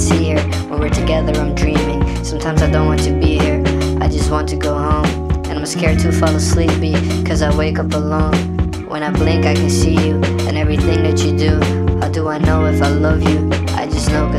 see her. When we're together I'm dreaming. Sometimes I don't want to be here, I just want to go home. And I'm scared to fall asleep because I wake up alone. When I blink I can see you and everything that you do. How do I know if I love you? I just know